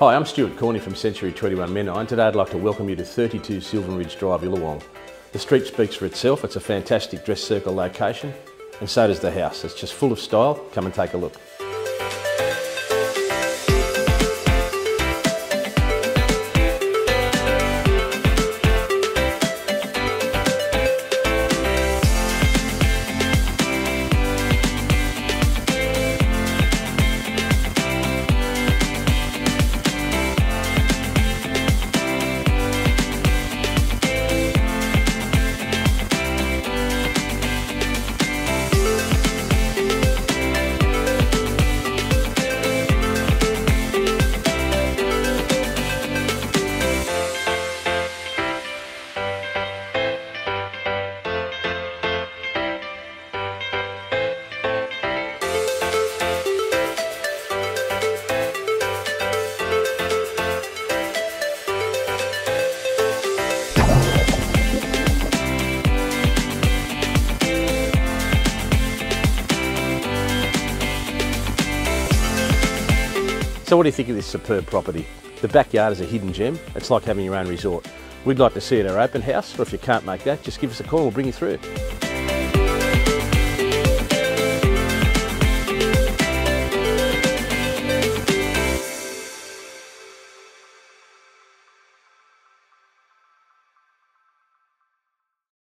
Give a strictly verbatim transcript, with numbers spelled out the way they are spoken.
Hi, I'm Stuart Corney from Century twenty-one Menai, and today I'd like to welcome you to thirty-two Sylvan Ridge Drive, Illawong. The street speaks for itself. It's a fantastic dress circle location, and so does the house. It's just full of style. Come and take a look. So what do you think of this superb property? The backyard is a hidden gem. It's like having your own resort. We'd like to see it at our open house, or if you can't make that, just give us a call and we'll bring you through.